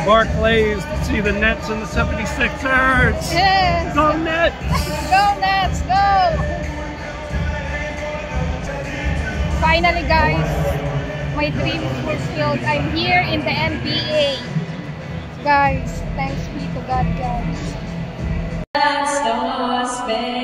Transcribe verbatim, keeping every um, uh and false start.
Barclays to see the Nets and the seventy-sixers. Yes. Go Nets! Go Nets, go! Finally guys, my dream is fulfilled. I'm here in the N B A. Guys, thanks be to God guys.